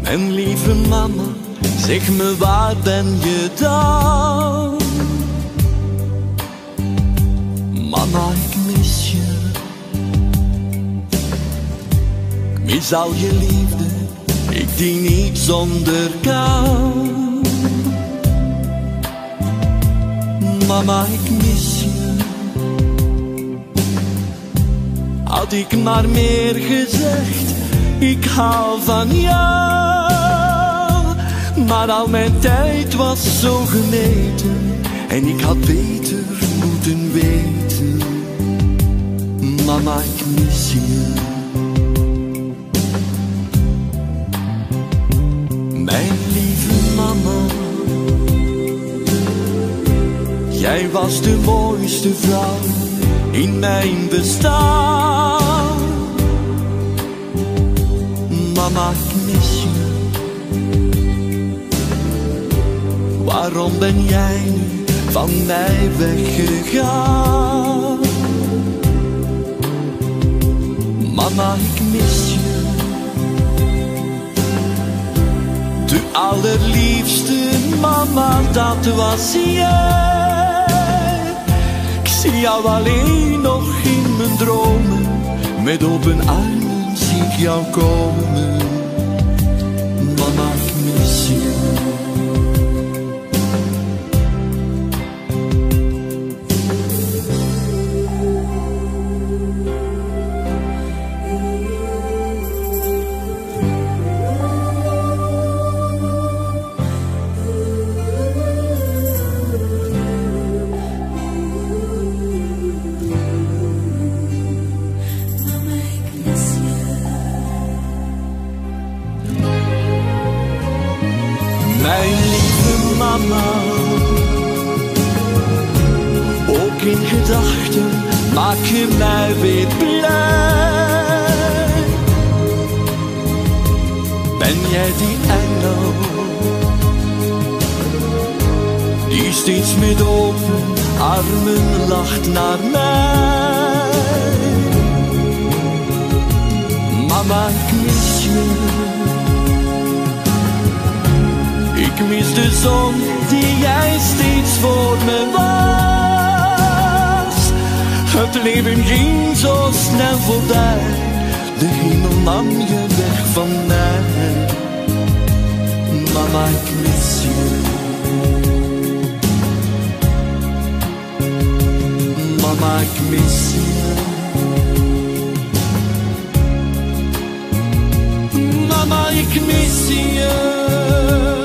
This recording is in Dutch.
Mijn lieve mama, zeg me waar ben je dan? Mama, ik mis je. Ik mis al je liefde, ik die niet zonder kan. Mama, ik mis je. Had ik maar meer gezegd, ik hou van jou. Maar al mijn tijd was zo gemeten en ik had beter moeten weten. Mama, ik mis je. Mijn lieve mama, jij was de mooiste vrouw in mijn bestaan. Mama, ik mis je. Waarom ben jij nu van mij weggegaan? Mama, ik mis je. De allerliefste mama, dat was jij. Ik zie jou alleen nog in mijn dromen. Met open armen zie ik jou komen. Mama, ik mis je. Mijn lieve mama, ook in gedachten maak je mij weer blij. Ben jij die engel, die steeds met open armen lacht naar mij? Mama, ik mis je. Ik mis de zon die jij steeds voor me was. Het leven ging zo snel voorbij, de hemel nam je weg van mij. Mama, ik mis je. Mama, ik mis je. Mama, ik mis je.